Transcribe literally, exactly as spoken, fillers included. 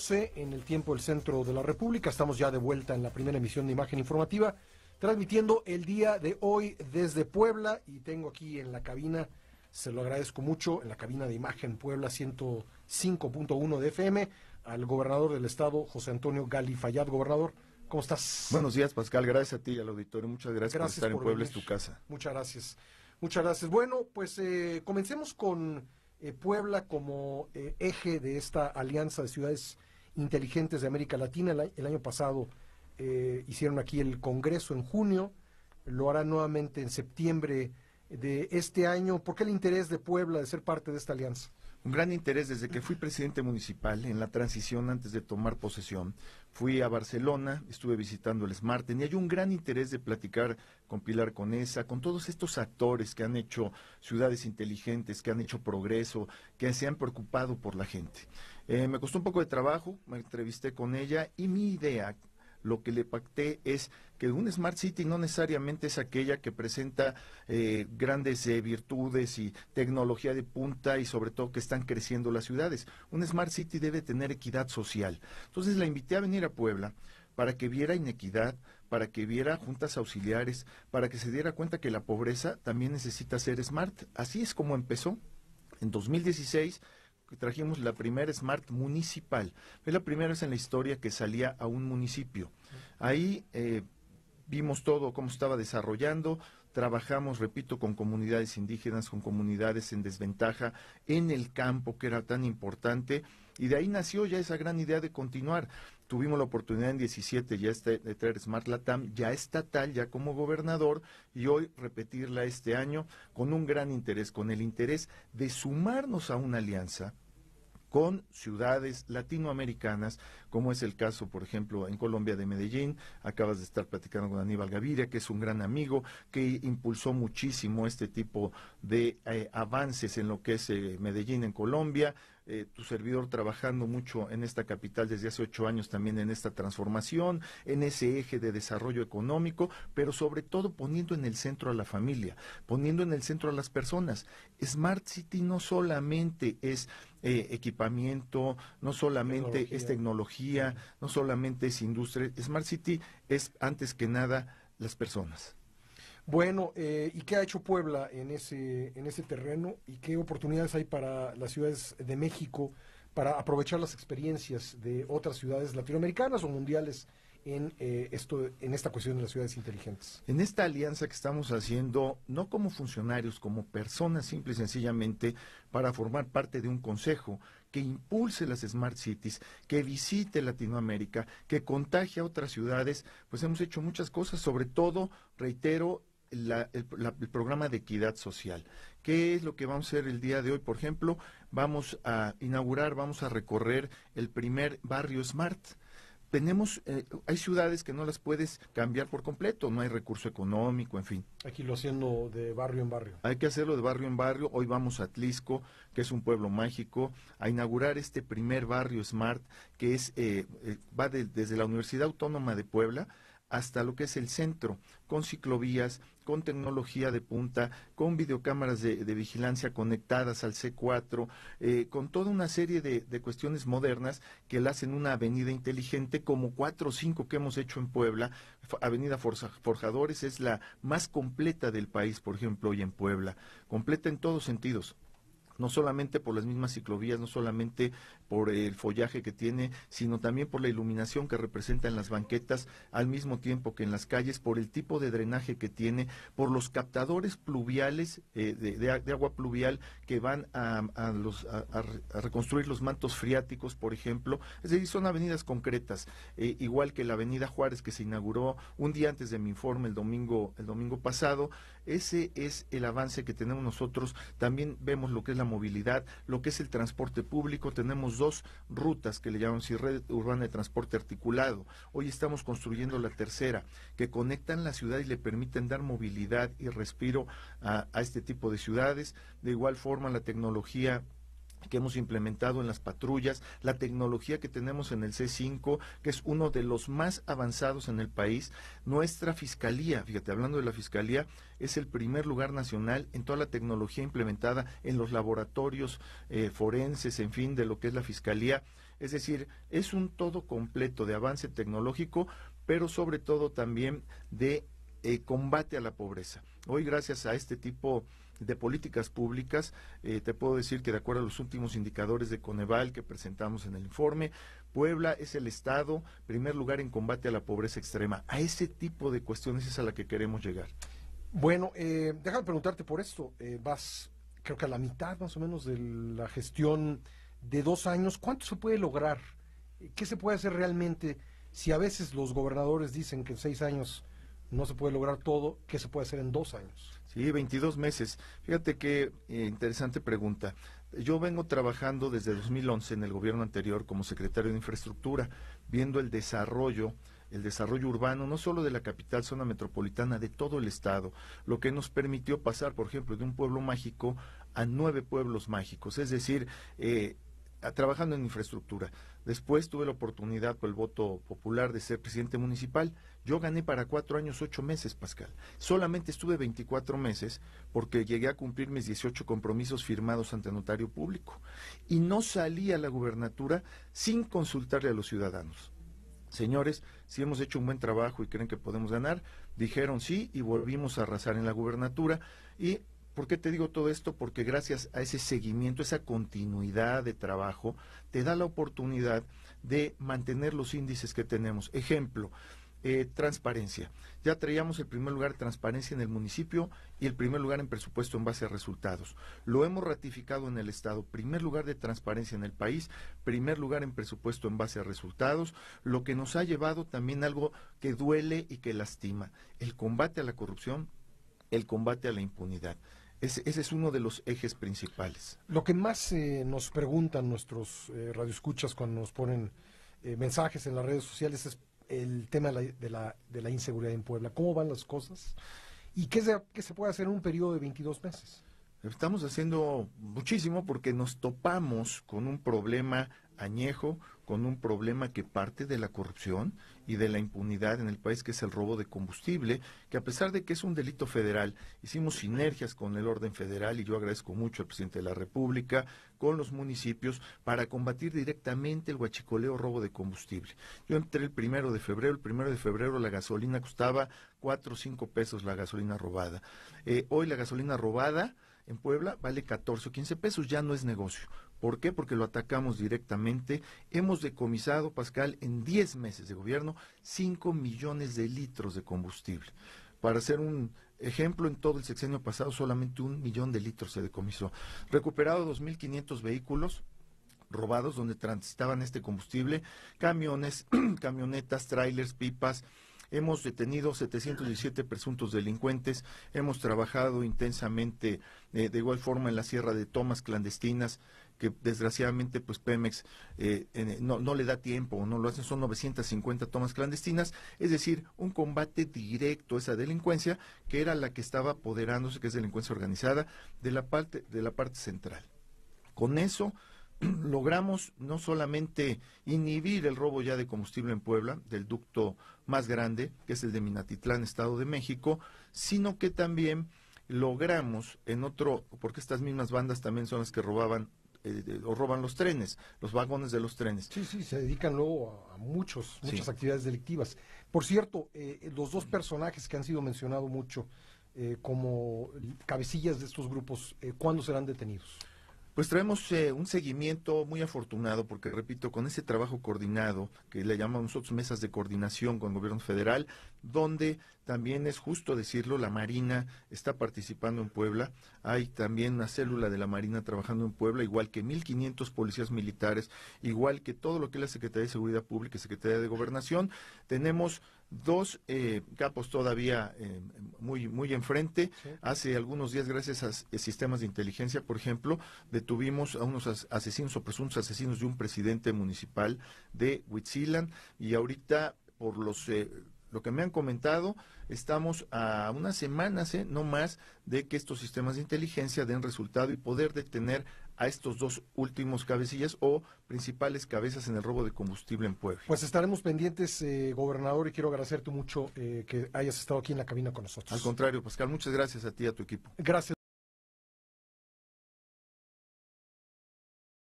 doce en el tiempo del centro de la República. Estamos ya de vuelta en la primera emisión de Imagen Informativa, transmitiendo el día de hoy desde Puebla, y tengo aquí en la cabina, se lo agradezco mucho, en la cabina de Imagen Puebla ciento cinco punto uno de F M, al gobernador del estado, José Antonio Gali Fayad. Gobernador, ¿cómo estás? Buenos días, Pascal, gracias a ti y al auditorio, muchas gracias, gracias por estar por en Puebla, venir. Es tu casa. Muchas gracias, muchas gracias. Bueno, pues eh, comencemos con eh, Puebla como eh, eje de esta alianza de ciudades inteligentes de América Latina. El, el año pasado eh, hicieron aquí el congreso en junio, lo harán nuevamente en septiembre de este año. ¿Por qué el interés de Puebla de ser parte de esta alianza? Un gran interés desde que fui presidente municipal, en la transición antes de tomar posesión. Fui a Barcelona, estuve visitando el Smarten y hay un gran interés de platicar con Pilar Conesa, con todos estos actores que han hecho ciudades inteligentes, que han hecho progreso, que se han preocupado por la gente. Eh, me costó un poco de trabajo, me entrevisté con ella y mi idea, lo que le pacté es que un Smart City no necesariamente es aquella que presenta eh, grandes eh, virtudes y tecnología de punta y sobre todo que están creciendo las ciudades. Un Smart City debe tener equidad social. Entonces la invité a venir a Puebla para que viera inequidad, para que viera juntas auxiliares, para que se diera cuenta que la pobreza también necesita ser smart. Así es como empezó. En dos mil dieciséis trajimos la primera Smart municipal. Fue la primera vez en la historia que salía a un municipio. Ahí eh, vimos todo cómo estaba desarrollando, trabajamos, repito, con comunidades indígenas, con comunidades en desventaja, en el campo, que era tan importante, y de ahí nació ya esa gran idea de continuar. Tuvimos la oportunidad en diecisiete ya este, de traer Smart Latam, ya estatal, ya como gobernador, y hoy repetirla este año con un gran interés, con el interés de sumarnos a una alianza con ciudades latinoamericanas, como es el caso, por ejemplo, en Colombia de Medellín. Acabas de estar platicando con Aníbal Gaviria, que es un gran amigo, que impulsó muchísimo este tipo de eh, avances en lo que es eh, Medellín en Colombia. Eh, tu servidor trabajando mucho en esta capital desde hace ocho años también en esta transformación, en ese eje de desarrollo económico, pero sobre todo poniendo en el centro a la familia, poniendo en el centro a las personas. Smart City no solamente es eh, equipamiento, no solamente tecnología. es tecnología, no solamente es industria. Smart City es antes que nada las personas. Bueno, eh, ¿y qué ha hecho Puebla en ese, en ese terreno? ¿Y qué oportunidades hay para las ciudades de México para aprovechar las experiencias de otras ciudades latinoamericanas o mundiales en, eh, esto, en esta cuestión de las ciudades inteligentes? En esta alianza que estamos haciendo, no como funcionarios, como personas simple y sencillamente, para formar parte de un consejo que impulse las Smart Cities, que visite Latinoamérica, que contagie a otras ciudades, pues hemos hecho muchas cosas, sobre todo, reitero, La, el, la, el programa de equidad social. ¿Qué es lo que vamos a hacer el día de hoy? Por ejemplo, vamos a inaugurar, vamos a recorrer el primer barrio Smart. Tenemos, eh, hay ciudades que no las puedes cambiar por completo, no hay recurso económico, en fin. Aquí lo haciendo de barrio en barrio. Hay que hacerlo de barrio en barrio. Hoy vamos a Atlisco, que es un pueblo mágico, a inaugurar este primer barrio Smart, que es eh, eh, va de, desde la Universidad Autónoma de Puebla hasta lo que es el centro, con ciclovías, con tecnología de punta, con videocámaras de, de vigilancia conectadas al C cuatro, eh, con toda una serie de, de cuestiones modernas que la hacen una avenida inteligente, como cuatro o cinco que hemos hecho en Puebla. Avenida Forza, Forjadores es la más completa del país, por ejemplo, hoy en Puebla, completa en todos sentidos. No solamente por las mismas ciclovías, no solamente por el follaje que tiene, sino también por la iluminación que representa en las banquetas, al mismo tiempo que en las calles, por el tipo de drenaje que tiene, por los captadores pluviales, eh, de, de, de agua pluvial que van a, a, los, a, a reconstruir los mantos freáticos, por ejemplo. Es decir, son avenidas concretas, eh, igual que la avenida Juárez, que se inauguró un día antes de mi informe, el domingo, el domingo pasado. Ese es el avance que tenemos nosotros. También vemos lo que es la movilidad, lo que es el transporte público. Tenemos dos rutas que le llamamos red urbana de transporte articulado. Hoy estamos construyendo la tercera, que conectan la ciudad y le permiten dar movilidad y respiro a, a este tipo de ciudades. De igual forma, la tecnología que hemos implementado en las patrullas, la tecnología que tenemos en el C cinco, que es uno de los más avanzados en el país. Nuestra fiscalía, fíjate, hablando de la fiscalía, es el primer lugar nacional en toda la tecnología implementada en los laboratorios eh, forenses, en fin, de lo que es la fiscalía. Es decir, es un todo completo de avance tecnológico, pero sobre todo también de eh, combate a la pobreza. Hoy, gracias a este tipo de políticas públicas, eh, te puedo decir que de acuerdo a los últimos indicadores de Coneval que presentamos en el informe, Puebla es el estado primer lugar en combate a la pobreza extrema. A ese tipo de cuestiones es a la que queremos llegar. Bueno, eh, déjame preguntarte por esto. Eh, vas, creo que a la mitad más o menos de la gestión de dos años. ¿Cuánto se puede lograr? ¿Qué se puede hacer realmente? Si a veces los gobernadores dicen que en seis años no se puede lograr todo, ¿qué se puede hacer en dos años? Sí, veintidós meses. Fíjate qué eh, interesante pregunta. Yo vengo trabajando desde dos mil once en el gobierno anterior como secretario de Infraestructura, viendo el desarrollo, el desarrollo urbano, no solo de la capital, zona metropolitana, de todo el estado, lo que nos permitió pasar, por ejemplo, de un pueblo mágico a nueve pueblos mágicos, es decir, eh, a, trabajando en infraestructura. Después tuve la oportunidad por el voto popular de ser presidente municipal. Yo gané para cuatro años, ocho meses, Pascal. Solamente estuve veinticuatro meses porque llegué a cumplir mis dieciocho compromisos firmados ante notario público. Y no salí a la gubernatura sin consultarle a los ciudadanos. Señores, si hemos hecho un buen trabajo y creen que podemos ganar, dijeron sí y volvimos a arrasar en la gubernatura. Y ¿por qué te digo todo esto? Porque gracias a ese seguimiento, esa continuidad de trabajo, te da la oportunidad de mantener los índices que tenemos. Ejemplo, eh, transparencia. Ya traíamos el primer lugar de transparencia en el municipio y el primer lugar en presupuesto en base a resultados. Lo hemos ratificado en el Estado. Primer lugar de transparencia en el país, primer lugar en presupuesto en base a resultados, lo que nos ha llevado también algo que duele y que lastima, el combate a la corrupción, el combate a la impunidad. Ese, ese es uno de los ejes principales. Lo que más eh, nos preguntan nuestros eh, radioescuchas cuando nos ponen eh, mensajes en las redes sociales es el tema de la, de, la, de la inseguridad en Puebla. ¿Cómo van las cosas? ¿Y qué se, qué se puede hacer en un periodo de veintidós meses? Estamos haciendo muchísimo porque nos topamos con un problema añejo, con un problema que parte de la corrupción y de la impunidad en el país, que es el robo de combustible, que a pesar de que es un delito federal, hicimos sinergias con el orden federal y yo agradezco mucho al presidente de la República, con los municipios, para combatir directamente el huachicoleo robo de combustible. Yo entré el primero de febrero, el primero de febrero la gasolina costaba cuatro o cinco pesos la gasolina robada. Eh, hoy la gasolina robada en Puebla vale catorce o quince pesos, ya no es negocio. ¿Por qué? Porque lo atacamos directamente. Hemos decomisado, Pascal, en diez meses de gobierno, cinco millones de litros de combustible. Para hacer un ejemplo, en todo el sexenio pasado solamente un millón de litros se decomisó. Recuperado dos mil quinientos vehículos robados donde transitaban este combustible, camiones, camionetas, trailers, pipas. Hemos detenido setecientos diecisiete presuntos delincuentes, hemos trabajado intensamente eh, de igual forma en la Sierra de tomas clandestinas, que desgraciadamente pues Pemex eh, eh, no, no le da tiempo o no lo hacen, son novecientas cincuenta tomas clandestinas, es decir, un combate directo a esa delincuencia que era la que estaba apoderándose, que es delincuencia organizada, de la parte, de la parte central. Con eso logramos no solamente inhibir el robo ya de combustible en Puebla, del ducto más grande, que es el de Minatitlán, Estado de México, sino que también logramos en otro, porque estas mismas bandas también son las que robaban eh, de, o roban los trenes, los vagones de los trenes. Sí, sí, se dedican luego a, a muchos, muchas Sí. actividades delictivas. Por cierto, eh, los dos personajes que han sido mencionados mucho eh, como cabecillas de estos grupos, eh, ¿cuándo serán detenidos? Pues traemos eh, un seguimiento muy afortunado porque, repito, con ese trabajo coordinado que le llamamos nosotros mesas de coordinación con el gobierno federal, donde también es justo decirlo, la Marina está participando en Puebla, hay también una célula de la Marina trabajando en Puebla, igual que mil quinientos policías militares, igual que todo lo que es la Secretaría de Seguridad Pública y Secretaría de Gobernación. Tenemos dos eh, capos todavía eh, muy muy enfrente. Sí. Hace algunos días, gracias a, a sistemas de inteligencia, por ejemplo, detuvimos a unos as asesinos o presuntos asesinos de un presidente municipal de Huitzilan, y ahorita, por los eh, lo que me han comentado, estamos a unas semanas, eh, no más, de que estos sistemas de inteligencia den resultado y poder detener a estos dos últimos cabecillas o principales cabezas en el robo de combustible en Puebla. Pues estaremos pendientes, eh, gobernador, y quiero agradecerte mucho eh, que hayas estado aquí en la cabina con nosotros. Al contrario, Pascal, muchas gracias a ti y a tu equipo. Gracias.